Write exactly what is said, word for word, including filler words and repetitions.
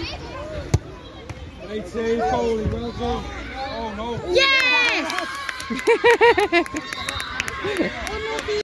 Great save, Foley, well done. Oh no. Yes!